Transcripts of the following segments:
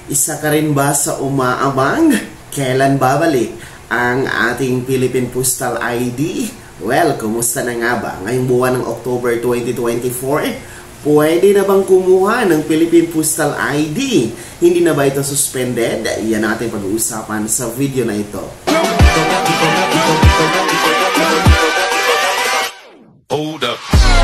Isa ka rin ba sa umaabang? Kailan babalik ang ating Philippine Postal ID? Well, kumusta na nga ba? Ngayong buwan ng October 2024, pwede na bang kumuha ng Philippine Postal ID? Hindi na ba ito suspended? Yan natin pag-uusapan sa video na ito. Hold up.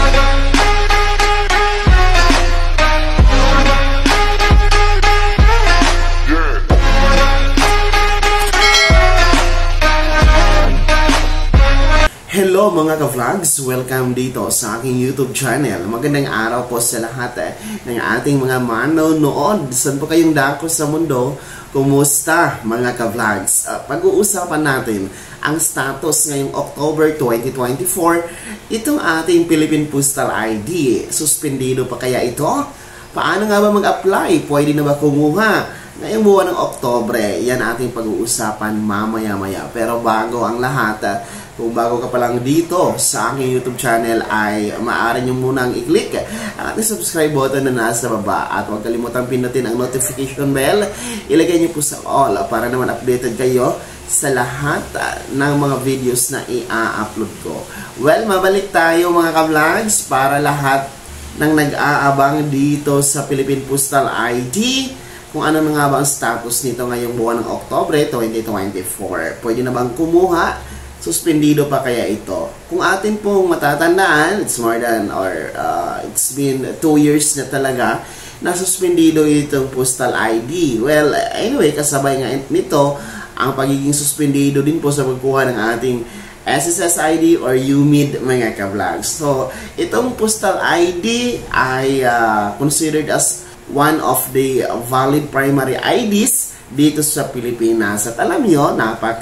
Hello mga ka-vlogs! Welcome dito sa aking YouTube channel. Magandang araw po sa lahat ng ating mga manonood. Saan po kayong dako sa mundo? Kumusta mga ka-vlogs? Pag-uusapan natin ang status ngayong October 2024. Itong ating Philippine Postal ID. Suspendido pa kaya ito? Paano nga ba mag-apply? Pwede na ba kumuha? Ngayong buwan ng Oktobre, yan ating pag-uusapan mamaya-maya. Pero bago ang lahat, kung bago ka pa lang dito sa aking YouTube channel ay maaari nyo munang i-click ang ating subscribe button na nasa baba. At huwag kalimutang pinutin ang notification bell. Ilagay nyo po sa all para naman updated kayo sa lahat ng mga videos na i-upload ko. Well, mabalik tayo mga ka-vlogs para lahat ng nag-aabang dito sa Philippine Postal ID. Kung ano na nga ba ang status nito ngayong buwan ng Oktobre 2024. Pwede na bang kumuha? Suspendido pa kaya ito? Kung atin pong matatandaan, it's more than it's been 2 years na talaga na suspendido itong Postal ID. Well, anyway, kasabay nga nito ang pagiging suspendido din po sa pagkuha ng ating SSS ID or UMID mga ka-vlogs. So, itong Postal ID ay considered as one of the valid primary IDs dito sa Pilipinas. At alam nyo,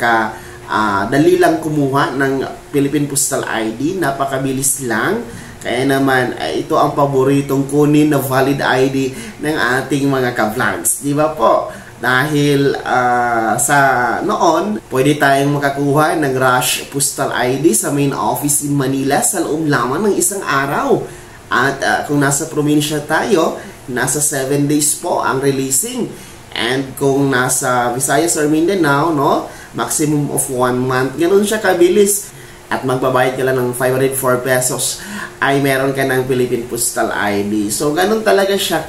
dali lang kumuha ng Philippine Postal ID, napakabilis lang. Kaya naman, ito ang paboritong kunin na valid ID ng ating mga ka-vlogs. Di ba po? Dahil sa noon, pwede tayong makakuha ng Rush Postal ID sa main office in Manila sa loob lamang ng isang araw. At kung nasa probinsya tayo, nasa 7 days po ang releasing. And kung nasa Visayas or Mindanao, no, maximum of 1 month. Ganun siya kabilis. At magbabayad ka lang ng 504 pesos ay meron ka ng Philippine Postal ID. So, ganun talaga siya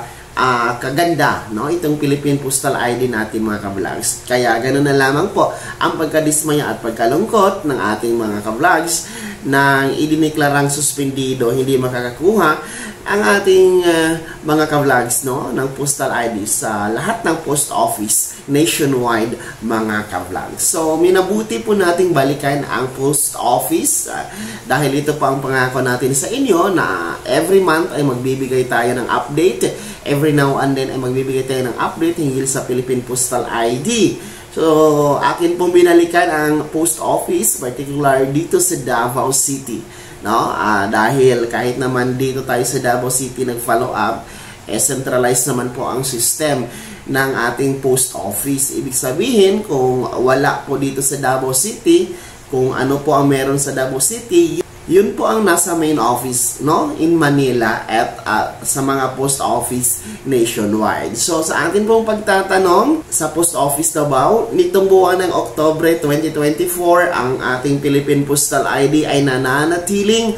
kaganda, no? Itong Philippine Postal ID natin mga ka-vlogs. Kaya ganun na lamang po ang pagkadismaya at pagkalungkot ng ating mga ka-vlogs nang idineklarang suspendido, hindi makakakuha ang ating mga ka-vlogs, no, ng Postal ID sa lahat ng post office nationwide mga ka-vlogs. So, minabuti po nating balikan ang post office dahil ito pa ang pangako natin sa inyo na every month ay magbibigay tayo ng update. Every now and then ay magbibigay tayo ng update hinggil sa Philippine Postal ID. So, akin pong binalikan ang post office, particular dito sa Davao City. No? Dahil kahit naman dito tayo sa Davao City nag-follow up, centralized naman po ang system ng ating post office. Ibig sabihin, kung wala po dito sa Davao City, kung ano po ang meron sa Davao City, yun po ang nasa main office, no, in Manila at sa mga post office nationwide. So, sa atin pong pagtatanong sa post office Davao, nitong buwan ng Oktobre 2024, ang ating Philippine Postal ID ay nananatiling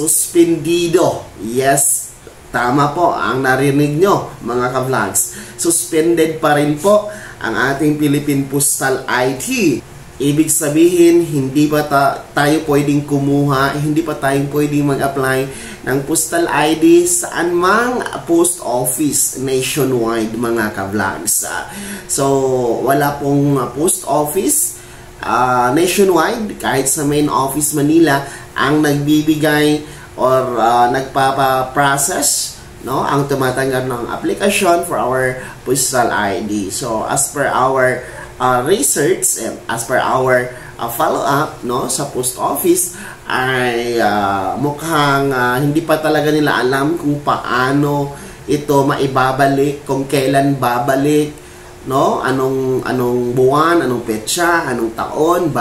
suspendido. Yes, tama po ang narinig nyo mga ka-vlogs. Suspended pa rin po ang ating Philippine Postal ID. Ibig sabihin, hindi pa tayo pwedeng kumuha, hindi pa tayo pwedeng mag-apply ng Postal ID saan mang post office nationwide mga ka-vlogs. So, wala pong post office nationwide, kahit sa main office Manila, ang nagbibigay or nagpapa-process, no, ang tumatanggap ng application for our Postal ID. So, as per our research and as per our follow-up, no, sa post office ay mukhang hindi pa talaga nila alam kung paano ito maibabalik, kung kailan babalik, no, anong buwan, anong petsa, anong taon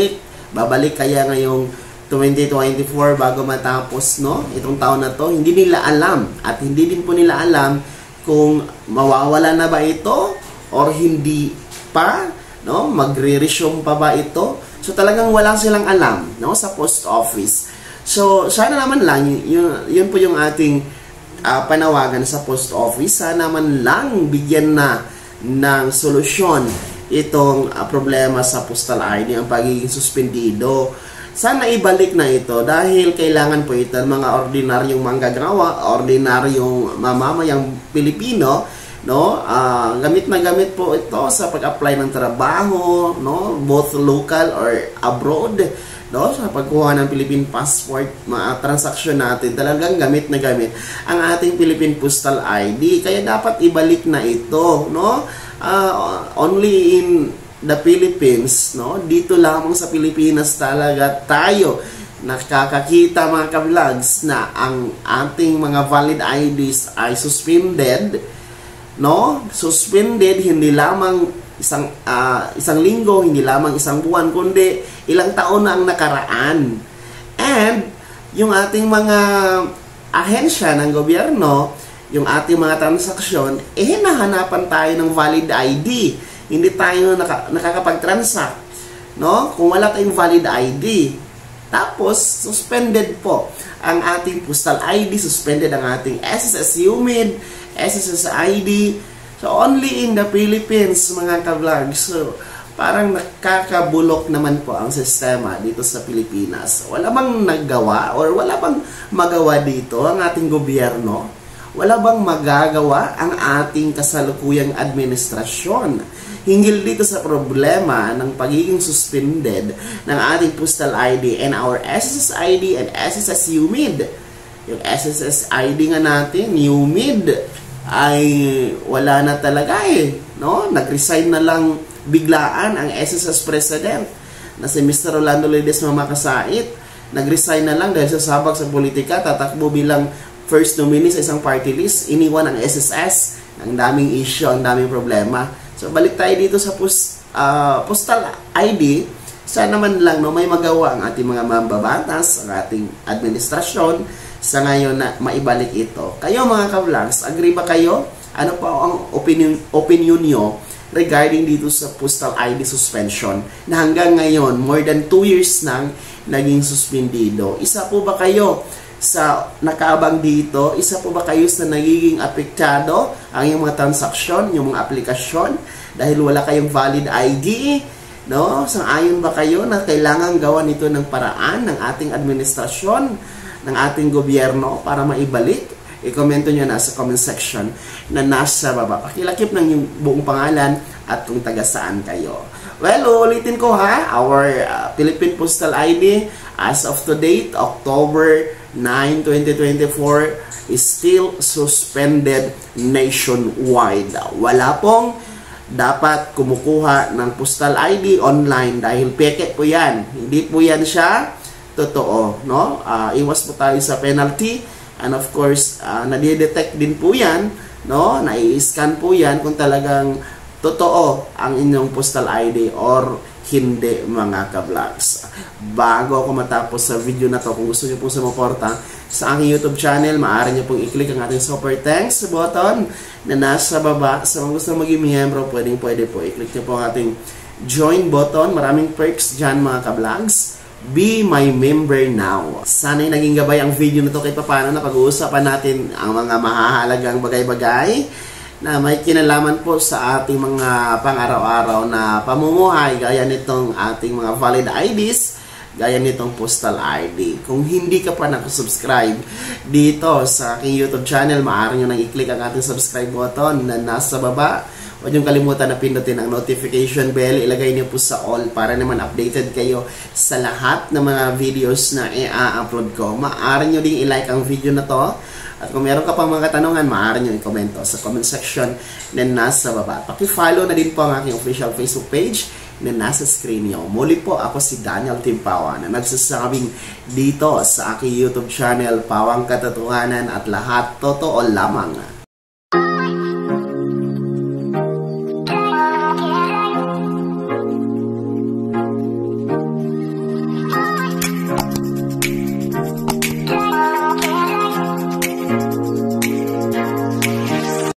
babalik kaya ngayong 2024 bago matapos, no, itong taon na to. Hindi nila alam at hindi din po nila alam kung mawawala na ba ito or hindi pa, no? Magre-resume pa ba ito? So talagang wala silang alam, no, sa post office. So sana naman lang yun po yung ating panawagan sa post office. Sana naman lang bigyan na ng solusyon itong problema sa postal ID, ang pagiging suspendido. Sana ibalik na ito dahil kailangan po ito ng mga ordinaryong manggagawa, ordinaryong mamamayang Pilipino, no? Gamit na gamit po ito sa pag-apply ng trabaho, no? Both local or abroad, no? Sa pagkuha ng Philippine passport, mga transaksyon natin, talagang gamit na gamit ang ating Philippine Postal ID. Kaya dapat ibalik na ito, no? Only in the Philippines, no? Dito lamang sa Pilipinas talaga tayo nakakakita, mga ka-vlogs, na ang ating mga valid IDs ay suspended, no? Suspended hindi lamang isang linggo, hindi lamang isang buwan, kundi ilang taon na ang nakaraan. And yung ating mga ahensya ng gobyerno, yung ating mga transaksyon, hinahanapan tayo ng valid ID. Hindi tayo nakakapag-transact, no? Kung wala tayong valid ID. Tapos, suspended po ang ating postal ID, suspended ang ating SSS UMID, SSS ID. So, only in the Philippines, mga ka-vlogs. So, parang nakakabulok naman po ang sistema dito sa Pilipinas. Wala bang naggawa or wala bang magawa dito ang ating gobyerno? Wala bang magagawa ang ating kasalukuyang administrasyon hinggil dito sa problema ng pagiging suspended ng ating postal ID and our SSS ID and SSS UMID? Yung SSS ID nga natin, UMID, ay wala na talaga no? Nag-resign na lang biglaan ang SSS President na si Mr. Rolando Ledesma Makasait. Nag-resign na lang dahil sa sabak sa politika, tatakbo bilang first nominee sa isang party list, iniwan ang SSS, ang daming issue, ang daming problema. So balik tayo dito sa postal ID. Sana naman lang, no, may magawa ang ating mga mambabatas, ang ating administrasyon sa ngayon na maibalik ito. Kayo, mga ka-vlogs, agree ba kayo? Ano pa ang opinion nyo regarding dito sa postal ID suspension na hanggang ngayon, more than 2 years nang naging suspendido? Isa po ba kayo sa nakaabang dito? Isa po ba kayo sa nagiging apektado ang iyong mga transaksyon, yung mga aplikasyon dahil wala kayong valid ID? No? Sang-ayon ba kayo na kailangan gawan ito ng paraan ng ating administrasyon, ng ating gobyerno para maibalik? I-komento nyo na sa comment section na nasa baba. Pakilakip ng yung buong pangalan at kung taga saan kayo. Well, ulitin ko ha, our Philippine Postal ID as of today, October 9, 2024, is still suspended nationwide. Wala pong dapat kumukuha ng postal ID online dahil peke po yan. Hindi po yan siya totoo, no? Iwas po tayo sa penalty, and of course, nadidetect din po yan, no? Nai-scan po yan kung talagang totoo ang inyong postal ID or hindi, mga ka-vlogs. Bago ako matapos sa video na to, kung gusto nyo pong sumuporta sa aking YouTube channel, maaari nyo pong i-click ang ating super thanks button na nasa baba. Sa mga gusto maging miyembro, pwede po i-click nyo po ang ating join button. Maraming perks dyan, mga ka-vlogs. Be my member now. Sana'y naging gabay ang video na to kahit paano na pag-uusapan natin ang mga mahahalagang bagay-bagay na may kinalaman po sa ating mga pang-araw-araw na pamumuhay, gaya nitong ating mga valid IDs, gaya nitong postal ID. Kung hindi ka pa nakasubscribe dito sa aking YouTube channel, maaari nyo nang i-click ang ating subscribe button na nasa baba. Huwag niyong kalimutan na pindutin ang notification bell. Ilagay niyo po sa all para naman updated kayo sa lahat ng mga videos na i-upload ko. Maaari nyo ding i-like ang video na to. At kung meron ka pang mga katanungan, maaari nyo i-komento sa comment section na nasa baba. Paki-follow na din po ang aking official Facebook page na nasa screen nyo. Muli po, ako si Daniel Timpawa na nagsasabing dito sa aking YouTube channel, Pawang Katotohanan at lahat totoo lamang.